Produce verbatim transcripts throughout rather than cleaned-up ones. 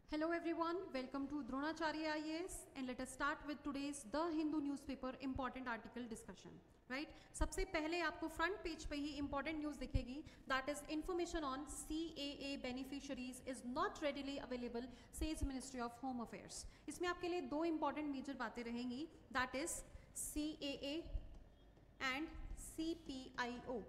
Hello everyone, welcome to Dronacharya I A S and let us start with today's The Hindu newspaper important article discussion. Right? सबसे पहले आपको front page पे ही important news दिखेगी, that is information on C A A beneficiaries is not readily available, says Ministry of Home Affairs. इसमें आपके लिए दो important मेजर बातें रहेंगी, that is C A A and C P I O.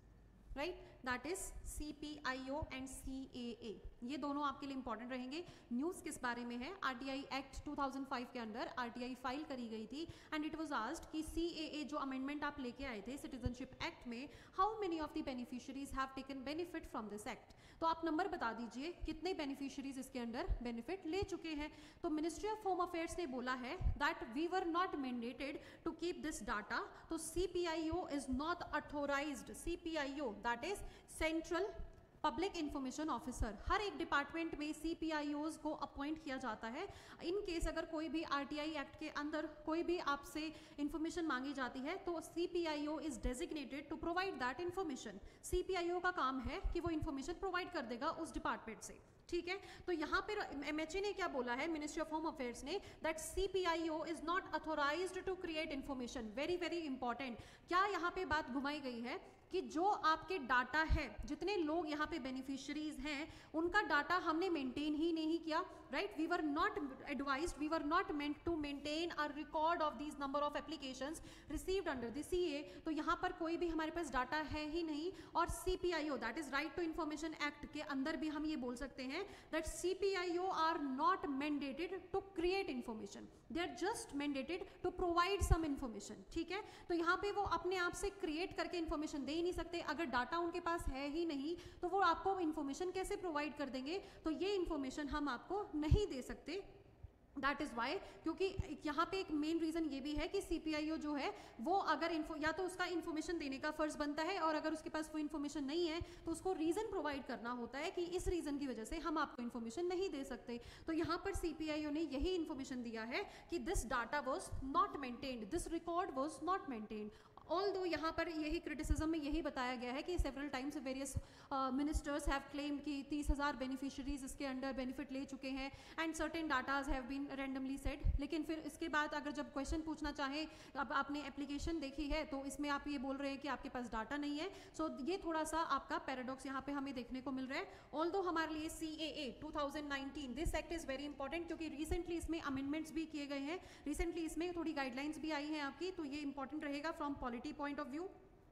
Right, that is C P I O and C A A, ये दोनों आपके लिए इंपॉर्टेंट रहेंगे. न्यूज़ किस बारे में है? आरटीआई एक्ट दो हज़ार पाँच के अंदर आरटीआई फाइल करी गई थी एंड इट वाज आस्क्ड कि सी ए ए जो अमेंडमेंट आप लेके आए थे सिटीजनशिप एक्ट में, how many of the beneficiaries have taken benefit from this act. तो आप नंबर बता दीजिए कितने बेनिफिशियरीज इसके अंदर बेनिफिट ले चुके हैं. तो मिनिस्ट्री ऑफ होम अफेयर्स ने बोला है that we were not mandated to keep this data. तो C P I O is not authorised. C P I O that is central public information officer. हर एक डिपार्टमेंट में सी P आई ओज को appoint किया जाता है. इन केस अगर कोई भी आर टी आई एक्ट के अंदर कोई भी आपसे इंफॉर्मेशन मांगी जाती है तो C P I O is designated to provide that information. C P I O का काम है कि वो इंफॉर्मेशन प्रोवाइड कर देगा उस डिपार्टमेंट से. ठीक है, तो यहाँ पर एम एच ए ने क्या बोला है, मिनिस्ट्री ऑफ होम अफेयर्स ने, that C P I O is not authorised to create information. Very very important. क्या यहाँ पे बात घुमाई गई है कि जो आपके डाटा है, जितने लोग यहाँ पे बेनिफिशियरीज हैं, उनका डाटा हमने मेंटेन ही नहीं किया. Right, we were not advised, we were not meant to maintain a record of these number of applications received under the C A. तो यहाँ पर कोई भी हमारे पास डाटा है ही नहीं. और C P I O that is right to information act के अंदर भी हम ये बोल सकते हैं that C P I O are not mandated to create information, they are just mandated to provide some information. ठीक है, तो यहाँ पे वो अपने आप से क्रिएट करके इंफॉर्मेशन दे नहीं सकते. अगर डाटा उनके पास है ही नहीं तो वो आपको इंफॉर्मेशन कैसे प्रोवाइड कर देंगे? तो ये इंफॉर्मेशन हम आपको नहीं दे सकते. दैट इज़ वाई, क्योंकि यहाँ पे एक मेन रीज़न ये भी है कि सी पी आई ओ जो है वो अगर इन्फो या तो उसका इन्फॉर्मेशन देने का फ़र्ज़ बनता है, और अगर उसके पास वो इन्फॉर्मेशन नहीं है तो उसको रीज़न प्रोवाइड करना होता है कि इस रीज़न की वजह से हम आपको इन्फॉर्मेशन नहीं दे सकते. तो यहाँ पर सी पी आई ओ ने यही इन्फॉर्मेशन दिया है कि this data was not maintained, this record was not maintained. Although यहाँ पर यही क्रिटिसिज्म में यही बताया गया है कि several times various ministers have claim कि तीस हज़ार बेनिफिशियरीज इसके अंडर बेनिफिट ले चुके हैं and certain datas have been randomly said. लेकिन फिर इसके बाद अगर जब क्वेश्चन पूछना चाहें, अब आपने एप्लीकेशन देखी है तो इसमें आप ये बोल रहे हैं कि आपके पास डाटा नहीं है. सो so, ये थोड़ा सा आपका पैराडॉक्स यहाँ पे हमें देखने को मिल रहा है. ऑल दो हमारे लिए C A A two thousand nineteen this act is very important, क्योंकि रिसेंटली इसमें अमेंडमेंट्स भी किए गए हैं, रिसेंटली इसमें थोड़ी गाइडलाइंस भी आई हैं आपकी. तो ये इंपॉर्टेंट रहेगा from polity point of view,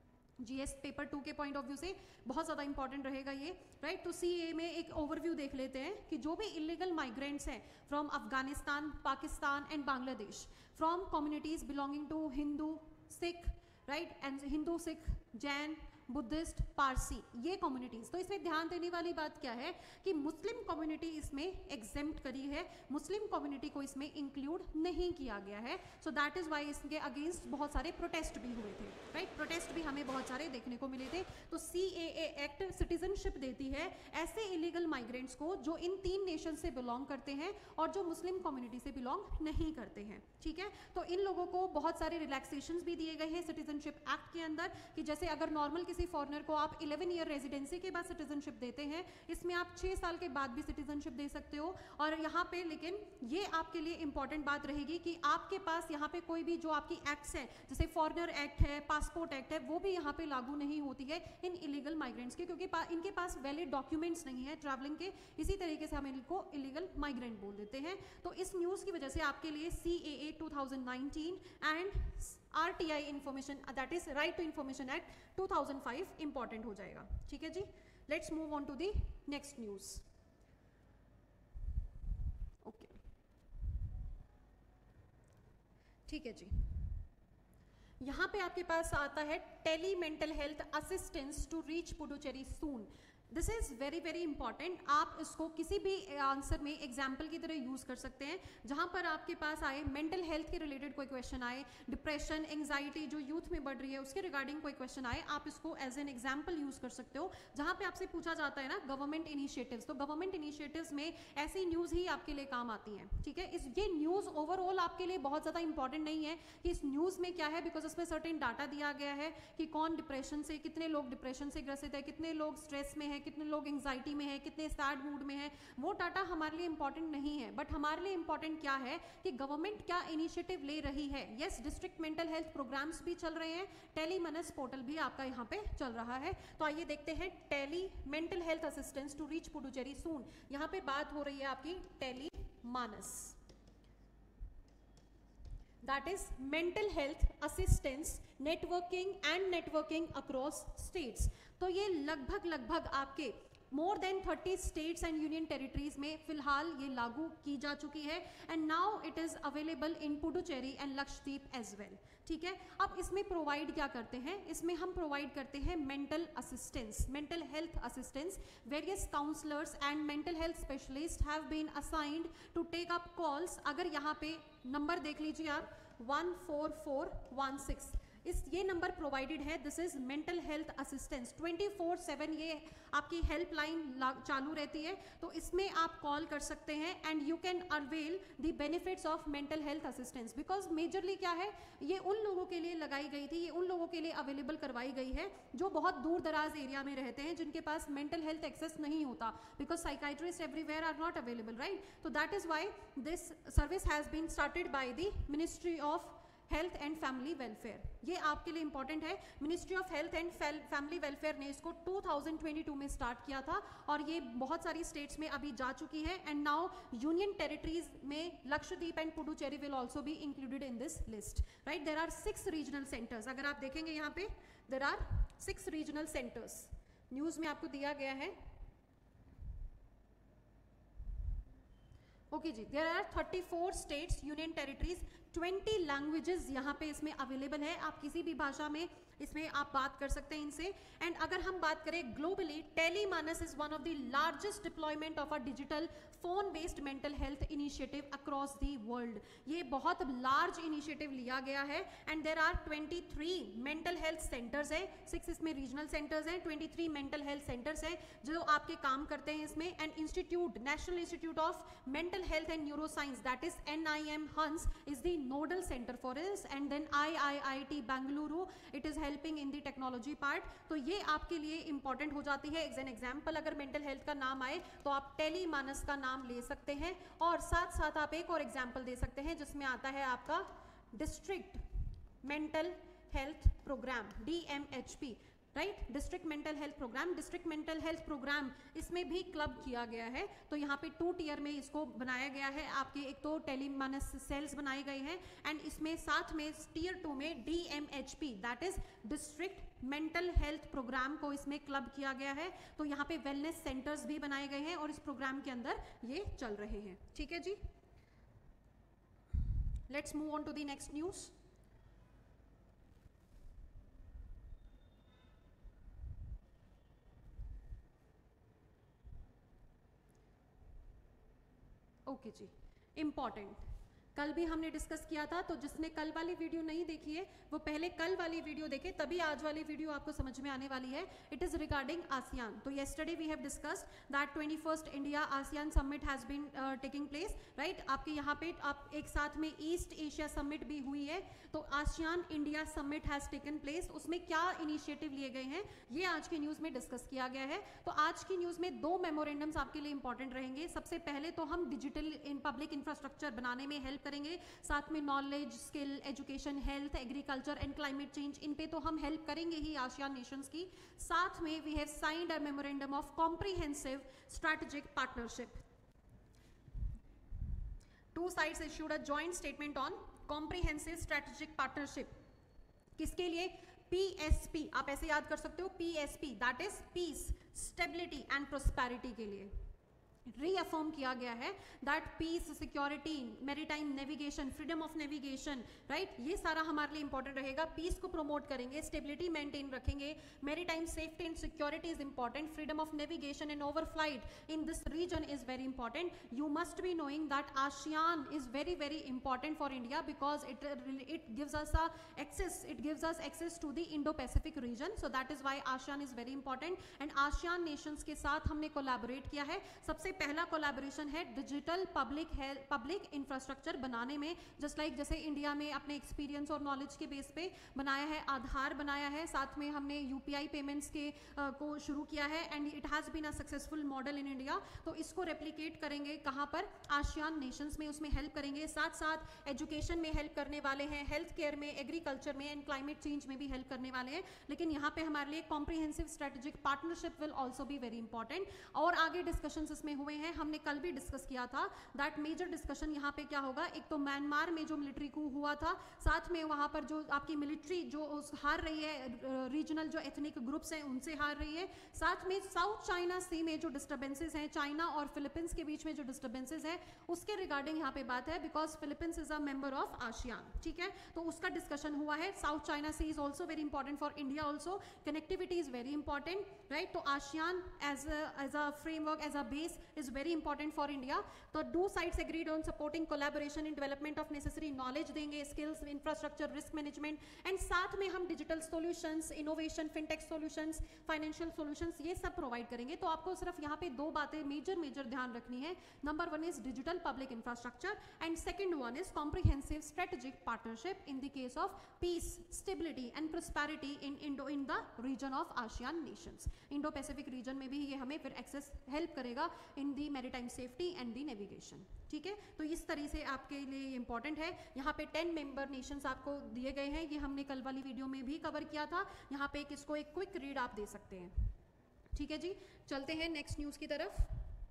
GS paper two के पॉइंट ऑफ व्यू से बहुत ज़्यादा इंपॉर्टेंट रहेगा ये. राइट, तो सी ए में एक ओवरव्यू देख लेते हैं कि जो भी इलीगल माइग्रेंट्स हैं from Afghanistan, Pakistan and Bangladesh, from communities belonging to Hindu, Sikh, right, and Hindu, Sikh, Jain, Buddhist, Parsi, ये कम्युनिटीज़. तो इसमें ध्यान देने वाली बात क्या है कि मुस्लिम कम्युनिटी इसमें एग्जेम्प्ट करी है, मुस्लिम कम्युनिटी को इसमें इंक्लूड नहीं किया गया है. सो दैट इज़ वाई इसके अगेंस्ट बहुत सारे प्रोटेस्ट भी हुए थे. राइट, प्रोटेस्ट भी हमें बहुत सारे देखने को मिले थे. तो सी ए ए एक्ट सिटीजनशिप देती है ऐसे इलीगल माइग्रेंट्स को जो इन तीन नेशन से बिलोंग करते हैं और जो मुस्लिम कम्युनिटी से बिलोंग नहीं करते हैं. ठीक है, तो इन लोगों को बहुत सारे रिलैक्सेशंस भी दिए गए हैं सिटीजनशिप एक्ट के अंदर, कि जैसे अगर नॉर्मल किसी फॉरेनर को आप इलेवन ईयर रेजिडेंसी के बाद सिटीजनशिप देते हैं, इसमें आप छः साल के बाद भी सिटीजनशिप दे सकते हो. और यहाँ पे लेकिन ये आपके लिए इंपॉर्टेंट बात रहेगी कि आपके पास यहाँ पे कोई भी जो आपकी एक्ट्स हैं, जैसे फॉरेनर एक्ट है, पासपोर्ट एक्ट है, वो भी यहाँ पे लागू नहीं होती है इन इलीगल माइग्रेंट्स के, क्योंकि पा, इनके पास वैलिड डॉक्यूमेंट्स नहीं है ट्रैवलिंग के. इसी तरीके से हम इनको इलीगल माइग्रेंट बोल देते हैं. तो इस न्यूज़ की वजह से आपके लिए C A A two thousand nineteen and R T I information that is right to information act two thousand five important हो जाएगा. ठीक है जी, let's move on to the next news. Okay, ठीक है जी, यहाँ पे आपके पास आता है tele mental health assistance to reach Puducherry soon. This is very very important. आप इसको किसी भी आंसर में एग्जाम्पल की तरह यूज़ कर सकते हैं. जहाँ पर आपके पास आए मेंटल हेल्थ के रिलेटेड कोई क्वेश्चन आए, डिप्रेशन, एंग्जाइटी जो यूथ में बढ़ रही है उसके रिगार्डिंग कोई क्वेश्चन आए, आप इसको एज एन एग्जाम्पल यूज़ कर सकते हो. जहाँ पे आपसे पूछा जाता है ना गवर्नमेंट इनिशिएटिव्स, तो गवर्नमेंट इनिशिएटिव्स में ऐसी न्यूज़ ही आपके लिए काम आती हैं. ठीक है, इस ये न्यूज़ ओवरऑल आपके लिए बहुत ज़्यादा इंपॉर्टेंट नहीं है कि इस न्यूज़ में क्या है, बिकॉज इसमें सर्टेन डाटा दिया गया है कि कौन डिप्रेशन से, कितने लोग डिप्रेशन से ग्रसित है, कितने लोग स्ट्रेस में है, हैं, कितने लोग एंग्जाइटी में हैं, कितने सैड मूड में हैं, वो डाटा हमारे लिए इंपॉर्टेंट नहीं है. बट हमारे लिए इंपॉर्टेंट क्या है कि गवर्नमेंट क्या इनिशिएटिव ले रही है. Yes, district mental health programmes भी चल रहे हैं, टेली मनस पोर्टल भी आपका यहाँ पे चल रहा है. तो आइए देखते हैं tele mental health assistance to reach Puducherry soon. यहाँ पे बात हो रही है आपकी tele Manas, that is mental health assistance networking and networking across states. तो ये लगभग लगभग आपके more than thirty states and union territories में फिलहाल ये लागू की जा चुकी है and now it is available in Puducherry and Lakshadweep as well. ठीक है, अब इसमें प्रोवाइड क्या करते हैं, इसमें हम प्रोवाइड करते हैं mental assistance, mental health assistance. Various counsellors and mental health specialist have been assigned to take up calls. अगर यहाँ पे नंबर देख लीजिए आप one four four one six, इस ये नंबर प्रोवाइडेड है. This is mental health assistance, twenty four seven ये आपकी हेल्पलाइन चालू रहती है. तो इसमें आप कॉल कर सकते हैं and you can avail the benefits of mental health assistance. Because majorly क्या है, ये उन लोगों के लिए लगाई गई थी, ये उन लोगों के लिए अवेलेबल करवाई गई है जो बहुत दूर दराज एरिया में रहते हैं, जिनके पास मेंटल हेल्थ एक्सेस नहीं होता, because psychiatrist everywhere are not available, right. तो that is why this service has been started by the ministry of health and family welfare. ये आपके लिए इंपॉर्टेंट है. Ministry of health and family welfare ने इसको two thousand twenty two में start किया था और ये बहुत सारी स्टेट्स में अभी जा चुकी है एंड नाउ यूनियन टेरिटरीज में Lakshadweep and Puducherry will also be included in this list, right. There are six regional centres. अगर आप देखेंगे यहाँ पे there are six regional centres, news में आपको दिया गया है. ओके जी, there are thirty four states union territories, twenty languages यहाँ पे इसमें अवेलेबल है. आप किसी भी भाषा में इसमें आप बात कर सकते हैं इनसे. एंड अगर हम बात करें globally, Telemanas is one of the largest deployment of a digital phone based mental health initiative across the world. ये बहुत लार्ज इनिशिएटिव लिया गया है and there are twenty three mental health centres है, सिक्स इसमें रीजनल सेंटर्स हैं, twenty three mental health centres हैं जो आपके काम करते हैं इसमें. And institute, national institute of mental health and neuro science, that is N I am HANS, is the nodal center for this. And then I I I T Bangalore, it is helping in the technology part. तो ये आपके लिए important हो जाती है. As an example अगर mental health का नाम आए तो आप टेली मानस का नाम ले सकते हैं और साथ साथ आप एक और एग्जाम्पल दे सकते हैं जिसमें आता है आपका district mental health programme, D M H P, right. District mental health programme, district mental health programme इसमें भी क्लब किया गया है. तो यहाँ पे टू टीयर में इसको बनाया गया है. आपके एक तो टेलीमानस सेल्स बनाए गए हैं एंड इसमें साथ में टीयर टू में D M H P, that is district mental health programme को इसमें क्लब किया गया है. तो यहाँ पे वेलनेस सेंटर्स भी बनाए गए हैं और इस प्रोग्राम के अंदर ये चल रहे हैं. ठीक है जी, let's move on to the next news. Okay जी, इम्पॉर्टेंट, कल भी हमने डिस्कस किया था. तो जिसने कल वाली वीडियो नहीं देखी है वो पहले कल वाली वीडियो देखे, तभी आज वाली वीडियो आपको समझ में आने वाली है. It is regarding ASEAN. तो yesterday we have discussed that twenty first India ASEAN summit has been taking place, right. आपके यहाँ पे आप एक साथ में ईस्ट एशिया समिट भी हुई है. तो ASEAN India summit has taken place. उसमें क्या इनिशिएटिव लिए गए हैं ये आज की न्यूज में डिस्कस किया गया है. तो आज की न्यूज में दो मेमोरेंडम्स आपके लिए इंपॉर्टेंट रहेंगे. सबसे पहले तो हम डिजिटल इन पब्लिक इंफ्रास्ट्रक्चर बनाने में हेल्प करेंगे, साथ में knowledge, skill, education, health, agriculture and climate change, इन पे तो हम हेल्प करेंगे ही आसियान नेशंस की. साथ में we have signed a memorandum of comprehensive strategic partnership. Two sides issued a joint statement on comprehensive strategic partnership. किसके लिए? पी एस पी, आप ऐसे याद कर सकते हो, P S P, that is peace, stability and prosperity के लिए रीअफर्म किया गया है that peace, security, maritime navigation, freedom of navigation, right, ये सारा हमारे लिए इंपॉर्टेंट रहेगा. पीस को प्रमोट करेंगे, स्टेबिलिटी मेंटेन रखेंगे, maritime safety and security is important, freedom of navigation and overflight in this region is very important. You must be knowing that ASEAN is very very important for India because it it gives us a access it gives us access to the Indo Pacific region. So that is why ASEAN is very important and ASEAN nations के साथ हमने collaborate किया है. सबसे पहला collaboration है digital public health public infrastructure बनाने में, जस्ट लाइक like जैसे इंडिया में अपने एक्सपीरियंस और नॉलेज के बेस पे बनाया है, आधार बनाया है, साथ में हमने यूपीआई पेमेंट्स के uh, को शुरू किया है and it has been a successful model in India. तो इसको रेप्लिकेट करेंगे कहाँ पर, आसियान नेशंस में, उसमें हेल्प करेंगे, साथ साथ एजुकेशन में हेल्प करने वाले हैं, हेल्थ केयर में, एग्रीकल्चर में एंड क्लाइमेट चेंज में भी हेल्प करने वाले हैं। लेकिन यहाँ पे हमारे लिए comprehensive strategic partnership will also be very important. और आगे डिस्कशंस इसमें हुए हैं, हमने कल भी डिस्कस किया था दैट मेजर डिस्कशन यहाँ पे क्या होगा, एक तो म्यांमार में जो मिलिट्री कू हुआ था, साथ में वहाँ पर जो आपकी मिलिट्री जो हार रही है, रीजनल जो एथनिक ग्रुप्स हैं उनसे हार रही है, साथ में साउथ चाइना सी में जो डिस्टर्बेंसेज हैं, चाइना और फिलीपींस के बीच में जो डिस्टर्बेंसेज हैं उसके रिगार्डिंग यहाँ पे बात है, because Philippines is a member of ASEAN, ठीक है। तो उसका डिस्कशन हुआ है। South China Sea is also very important for India also, connectivity is very important, right. तो ASEAN as as a framework, as a base is very important for India. तो two sides agreed on supporting collaboration in development of necessary knowledge देंगे, skills, infrastructure, risk management and साथ में हम digital solutions, innovation, fintech solutions, financial solutions ये सब provide करेंगे। तो आपको सिर्फ यहाँ पे दो बातें मेजर मेजर ध्यान रखनी है। Number one is digital public infrastructure and second one is comprehensive strategic partnership in the case of peace, stability and prosperity in Indo in the region of ASEAN nations. Indo Pacific region में भी ये हमें फिर access help करेगा in the maritime safety and the navigation, ठीक है। तो इस तरह से आपके लिए इंपॉर्टेंट है। यहाँ पे टेन मेंबर नेशंस आपको दिए गए हैं, ये हमने कल वाली वीडियो में भी कवर किया था। यहाँ पे इसको एक क्विक रीड आप दे सकते हैं, ठीक है जी। चलते हैं नेक्स्ट न्यूज की तरफ।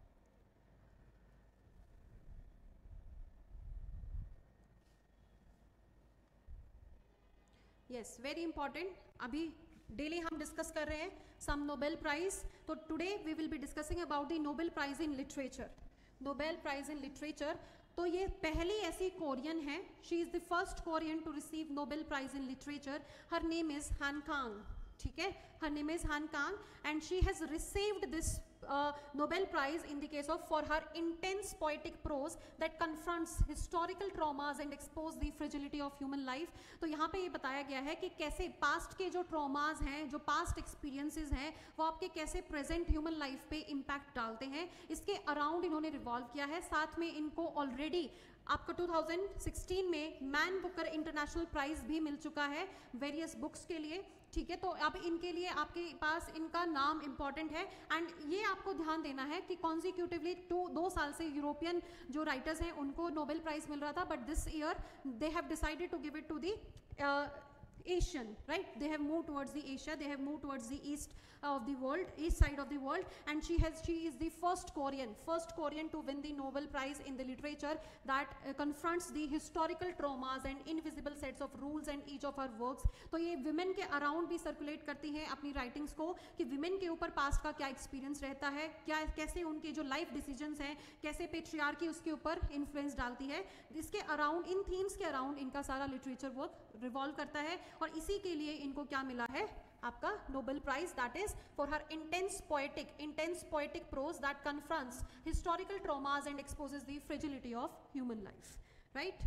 Yes, very important. अभी डेली हम डिस्कस कर रहे हैं सम नोबेल प्राइज। तो today we will be discussing about the Nobel prize in literature. Nobel prize in literature, तो ये पहली ऐसी कोरियन है, she is the first Korean to receive Nobel prize in literature. Her name is Han Kang, ठीक है, her name is Han Kang and she has received this Uh, Nobel Prize in the case of for her intense poetic prose that confronts historical traumas and expose the fragility of human life। तो यहाँ पे ये बताया गया है कि कैसे past के जो ट्रॉमास हैं, जो पास्ट एक्सपीरियंसेस हैं, वो आपके कैसे प्रेजेंट ह्यूमन लाइफ पे इम्पैक्ट डालते हैं, इसके अराउंड इन्होंने रिवॉल्व किया है। साथ में इनको ऑलरेडी आपको टू थाउजेंड सिक्सटीन में मैन बुकर इंटरनेशनल प्राइज भी मिल चुका है वेरियस बुक्स के लिए, ठीक है। तो अब इनके लिए आपके पास इनका नाम इंपॉर्टेंट है एंड ये आपको ध्यान देना है कि कॉन्जिक्यूटिवली टू दो साल से यूरोपियन जो राइटर्स हैं उनको नोबेल प्राइज मिल रहा था, but this year they have decided to give it to the Asian, right? They have moved towards the Asia, they have moved towards the east of the world, east side of the world, and she has she is the first Korean, first Korean to win the Nobel Prize in the literature that uh, confronts the historical traumas and invisible sets of rules and each of her works। तो ये women के around भी circulate करती हैं अपनी writings को कि women के ऊपर past का क्या experience रहता है, क्या कैसे उनके जो life decisions हैं, कैसे patriarchy उसके ऊपर influence डालती है, इसके around, इन themes के around इनका सारा literature work revolve करता है। और इसी के लिए इनको क्या मिला है, आपका Nobel prize, that is for her intense poetic intense poetic prose that confronts historical traumas and exposes the fragility of human life, right.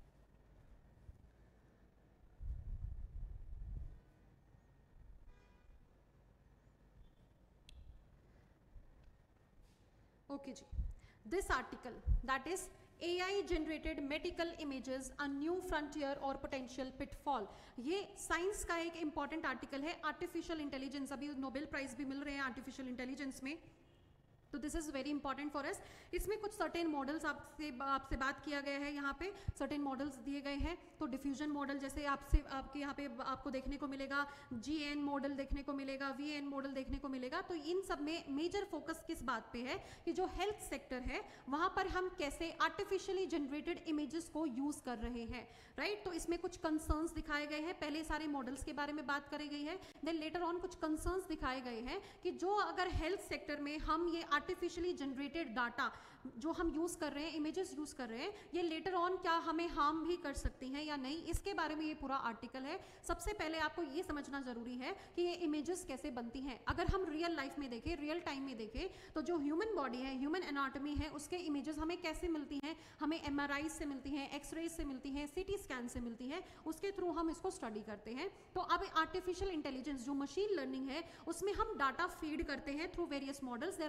Okay जी, this article that is A I generated medical images, a new frontier or potential pitfall। ये science का एक important article है। Artificial intelligence, अभी Nobel prize भी मिल रहे हैं आर्टिफिशियल इंटेलिजेंस में, तो this is very important for us. इसमें कुछ सर्टेन मॉडल्स आपसे आपसे बात किया गया है, यहाँ पे सर्टेन मॉडल्स दिए गए हैं। तो डिफ्यूजन मॉडल जैसे आपसे आपके यहाँ पे आपको देखने को मिलेगा, जी एन मॉडल देखने को मिलेगा, वी एन मॉडल देखने को मिलेगा। तो इन सब में मेजर फोकस किस बात पे है कि जो हेल्थ सेक्टर है वहाँ पर हम कैसे आर्टिफिशियली जनरेटेड इमेजेस को यूज कर रहे हैं, राइट। तो इसमें कुछ कंसर्न्स दिखाए गए हैं, पहले सारे मॉडल्स के बारे में बात करी गई है, देन लेटर ऑन कुछ कंसर्न्स दिखाए गए हैं कि जो अगर हेल्थ सेक्टर में हम ये आर्टिफिशियली जनरेटेड डाटा जो हम यूज कर रहे हैं, इमेजेस यूज कर रहे हैं, ये लेटर ऑन क्या हमें हार्म भी कर सकती हैं या नहीं, इसके बारे में ये पूरा आर्टिकल है। सबसे पहले आपको ये समझना जरूरी है कि ये इमेजेस कैसे बनती हैं। अगर हम रियल लाइफ में देखें, रियल टाइम में देखें, तो जो ह्यूमन बॉडी है, ह्यूमन एनाटॉमी है, उसके इमेजेस हमें कैसे मिलती हैं, हमें एमआरआई से मिलती हैं, एक्सरे से मिलती हैं, सीटी स्कैन से मिलती हैं, उसके थ्रू हम इसको स्टडी करते हैं। तो अब आर्टिफिशियल इंटेलिजेंस जो मशीन लर्निंग है, उसमें हम डाटा फीड करते हैं through various models. There are different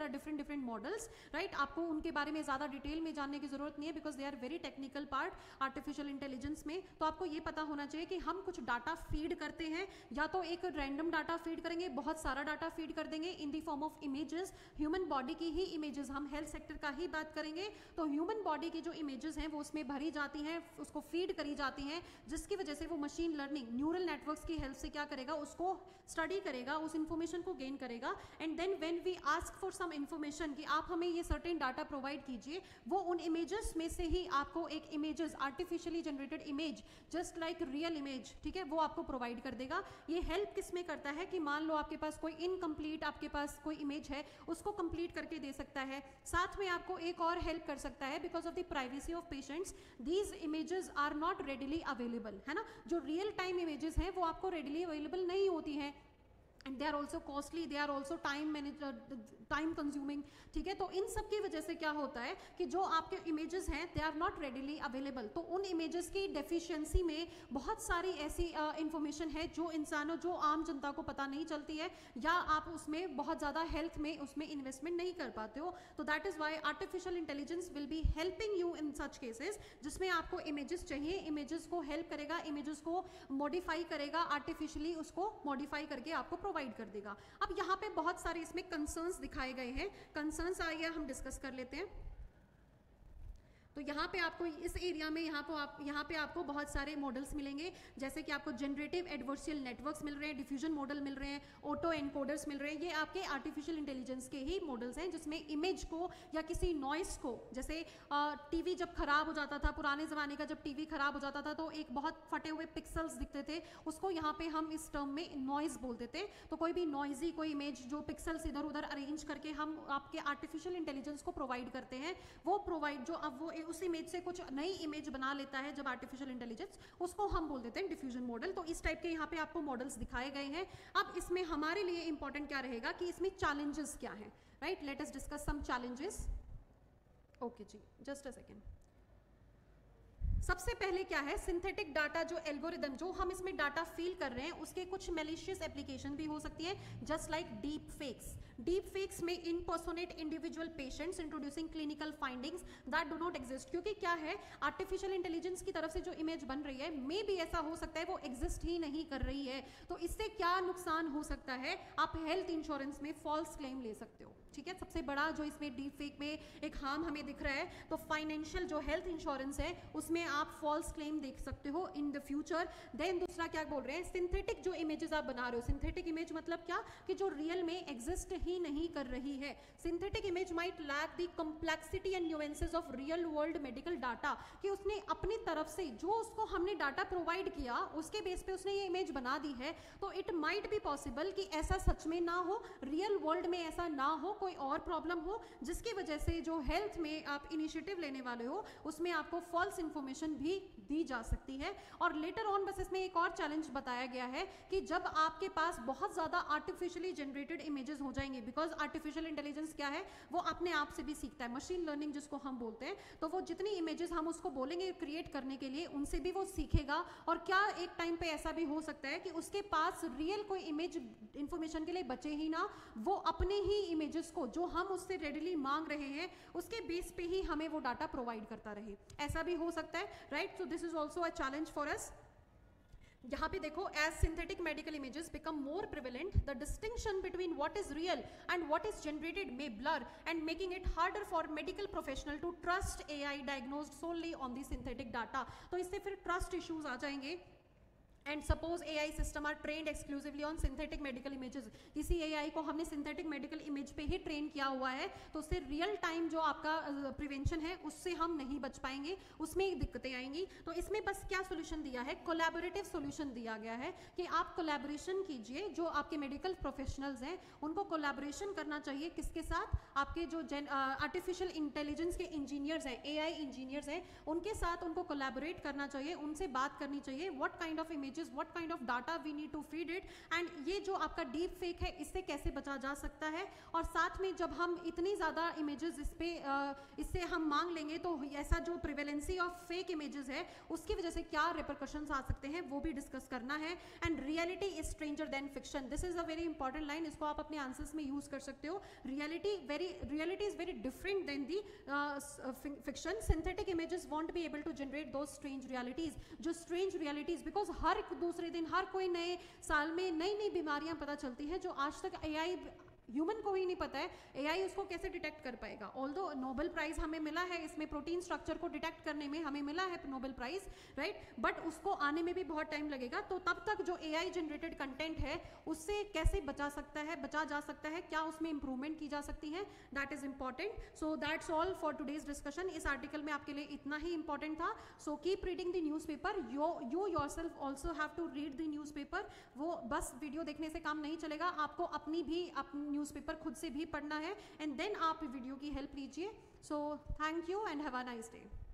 different models, right. आपको उनके बारे में ज़्यादा डिटेल में जानने की जरूरत नहीं है because they are very technical part artificial intelligence में। तो आपको ये पता होना चाहिए कि हम कुछ डाटा फीड करते हैं, या तो एक रैंडम डाटा फीड करेंगे, बहुत सारा डाटा फीड कर देंगे in the form of images, human body की ही इमेजेस, हम हेल्थ सेक्टर का ही बात करेंगे तो ह्यूमन बॉडी की जो इमेजेस हैं वो उसमें भरी जाती हैं, उसको फीड करी जाती हैं, जिसकी वजह से वो मशीन लर्निंग न्यूरल नेटवर्क्स की हेल्प से क्या करेगा, उसको स्टडी करेगा, उस इंफॉर्मेशन को गेन करेगा। And then when we ask for some information कि आप हमें ये सर्टेन डाटा प्रोवाइड कीजिए, वो उन इमेजेस में से ही आपको एक images artificially generated image just like real image, ठीक है, वो आपको प्रोवाइड कर देगा। ये हेल्प किस में करता है कि मान लो आपके पास कोई इनकम्प्लीट आपके पास कोई इमेज है, उसको कंप्लीट करके दे सकता है। साथ में आपको एक और हेल्प कर सकता है, because of the privacy of patients these images are not readily available, है ना, जो रियल टाइम इमेजेस हैं वो आपको रेडिली अवेलेबल नहीं होती हैं, and they are also costly, they are also time manage time consuming, ठीक है। तो इन सब की वजह से क्या होता है कि जो आपके इमेजेस हैं they are not readily available, तो उन इमेजेस की डेफिशिएंसी में बहुत सारी ऐसी इंफॉर्मेशन uh, है जो इंसानों जो आम जनता को पता नहीं चलती है, या आप उसमें बहुत ज़्यादा हेल्थ में उसमें इन्वेस्टमेंट नहीं कर पाते हो। तो that is why artificial intelligence will be helping you in such cases जिसमें आपको इमेजेस चाहिए, इमेजेस को हेल्प करेगा, इमेजेस को मॉडिफाई करेगा, आर्टिफिशियली उसको मॉडिफाई करके आपको प्रोवाइड कर देगा। अब यहाँ पे बहुत सारे इसमें कंसर्न्स दिखाए गए हैं, कंसर्न्स आइए हम डिस्कस कर लेते हैं। तो यहाँ पे आपको इस एरिया में यहाँ पे आप यहाँ पे आपको बहुत सारे मॉडल्स मिलेंगे, जैसे कि आपको जनरेटिव एडवर्शियल नेटवर्क्स मिल रहे हैं, डिफ्यूजन मॉडल मिल रहे हैं, ऑटो एनकोडर्स मिल रहे हैं। ये आपके आर्टिफिशियल इंटेलिजेंस के ही मॉडल्स हैं जिसमें इमेज को या किसी नॉइस को, जैसे टीवी जब खराब हो जाता था, पुराने ज़माने का जब टीवी खराब हो जाता था तो एक बहुत फटे हुए पिक्सल्स दिखते थे, उसको यहाँ पे हम इस टर्म में नॉइस बोलते थे। तो कोई भी नॉइजी कोई इमेज जो पिक्सल्स इधर उधर अरेंज करके हम आपके आर्टिफिशियल इंटेलिजेंस को प्रोवाइड करते हैं, वो प्रोवाइड जो अब वो उस इमेज से कुछ नई इमेज बना लेता है जब आर्टिफिशियल इंटेलिजेंस, उसको हम बोल देते हैं डिफ्यूजन मॉडल। तो इस टाइप के यहाँ पे आपको मॉडल्स दिखाए गए हैं। अब इसमें हमारे लिए इंपॉर्टेंट क्या रहेगा कि इसमें चैलेंजेस क्या हैं, right. Let us discuss some challenges. Okay जी, जस्ट अ सेकेंड। सबसे पहले क्या है, सिंथेटिक डाटा जो एल्गोरिदम जो हम इसमें डाटा फील कर रहे हैं उसके कुछ मैलिशियस एप्लीकेशन भी हो सकती है, just like deep fakes. Deep fakes में impersonate individual patients introducing clinical findings that do not exist, क्योंकि क्या है आर्टिफिशियल इंटेलिजेंस की तरफ से जो इमेज बन रही है मे भी ऐसा हो सकता है वो एग्जिस्ट ही नहीं कर रही है। तो इससे क्या नुकसान हो सकता है, आप हेल्थ इंश्योरेंस में फॉल्स क्लेम ले सकते हो, ठीक है। सबसे बड़ा जो इसमें डीप फेक में एक हार्म हमें दिख रहा है, तो फाइनेंशियल जो हेल्थ इंश्योरेंस है उसमें आप फॉल्स क्लेम देख सकते हो इन द फ्यूचर। देन दूसरा क्या बोल रहे हैं, सिंथेटिक जो इमेजेस आप बना रहे हो, सिंथेटिक इमेज मतलब क्या कि जो रियल में एग्जिस्ट ही नहीं कर रही है। Synthetic image might lack the complexity and nuances of real world medical data, कि उसने अपनी तरफ से जो उसको हमने डाटा प्रोवाइड किया उसके बेस पे उसने ये इमेज बना दी है। तो इट माइट बी पॉसिबल कि ऐसा सच में ना हो, रियल वर्ल्ड में ऐसा ना हो, कोई और प्रॉब्लम हो जिसकी वजह से जो हेल्थ में आप इनिशिएटिव लेने वाले हो उसमें आपको फॉल्स इंफॉर्मेशन भी दी जा सकती है। और लेटर ऑन बस इसमें एक और चैलेंज बताया गया है कि जब आपके पास बहुत ज़्यादा आर्टिफिशियली जनरेटेड इमेजेस हो जाएंगे, बिकॉज आर्टिफिशियल इंटेलिजेंस क्या है, वो अपने आप से भी सीखता है, मशीन लर्निंग जिसको हम बोलते हैं। तो वो जितनी इमेजेस हम उसको बोलेंगे क्रिएट करने के लिए उनसे भी वो सीखेगा। और क्या एक टाइम पे ऐसा भी हो सकता है कि उसके पास रियल कोई इमेज इंफॉर्मेशन के लिए बचे ही ना, वो अपने ही इमेजेस को जो हम उससे रेडिली मांग रहे हैं उसके बेस पे ही हमें वो डाटा प्रोवाइड करता रहे, ऐसा भी हो सकता है, right. So this is also a challenge for us. यहाँ पे देखो, as synthetic medical images become more prevalent, the distinction between what is real and what is generated may blur and making it harder for medical professional to trust AI diagnosed solely on the synthetic data. तो इससे फिर trust issues आ जाएंगे। And suppose A I system are trained exclusively on synthetic medical images, किसी A आई को हमने synthetic medical image पे ही train किया हुआ है, तो उससे रियल टाइम जो आपका प्रिवेंशन है उससे हम नहीं बच पाएंगे, उसमें दिक्कतें आएंगी। तो इसमें बस क्या सोल्यूशन दिया है, कोलैबोरेटिव सोल्यूशन दिया गया है कि आप कोलैबोरेशन कीजिए, जो आपके मेडिकल प्रोफेशनल्स हैं उनको कोलैबोरेशन करना चाहिए, किसके साथ, आपके जो आर्टिफिशियल इंटेलिजेंस के इंजीनियर्स हैं, ए आई इंजीनियर्स हैं, उनके साथ उनको कोलैबोरेट करना चाहिए, उनसे बात करनी चाहिए, what kind of image images, what kind of data we need to feed it, and ये जो आपका deep fake है इससे कैसे बचा जा सकता है। और साथ में जब हम इतनी ज़्यादा images इस पे इससे हम मांग लेंगे तो ऐसा जो prevalency of fake images है उसकी वजह से क्या repercussions आ सकते हैं वो भी डिस्कस करना है। And reality is stranger than fiction, this is a very important line, इसको आप अपने आंसर्स में यूज कर सकते हो। Reality very reality is very different than the fiction. Synthetic images won't be able to generate those strange realities, जो strange realities because हर दूसरे दिन हर कोई नए साल में नई नई बीमारियां पता चलती है जो आज तक ए आई ह्यूमन को ही नहीं पता है, एआई उसको कैसे डिटेक्ट कर पाएगा। ऑल्दो नोबेल प्राइज हमें मिला है इसमें प्रोटीन स्ट्रक्चर को डिटेक्ट करने में हमें मिला है नोबेल प्राइज, राइट, बट उसको आने में भी बहुत टाइम लगेगा। तो तब तक जो एआई जनरेटेड कंटेंट है उससे कैसे बचा सकता है बचा जा सकता है, क्या उसमें इंप्रूवमेंट की जा सकती है, that is important. So that's all for today's discussion. इस आर्टिकल में आपके लिए इतना ही इंपॉर्टेंट था। So keep reading the newspaper, you you your self also have to read the newspaper. वो बस वीडियो देखने से काम नहीं चलेगा, आपको अपनी भी अपनी न्यूज़ पेपर खुद से भी पढ़ना है, एंड देन आप वीडियो की हेल्प लीजिए। So thank you and have a nice day.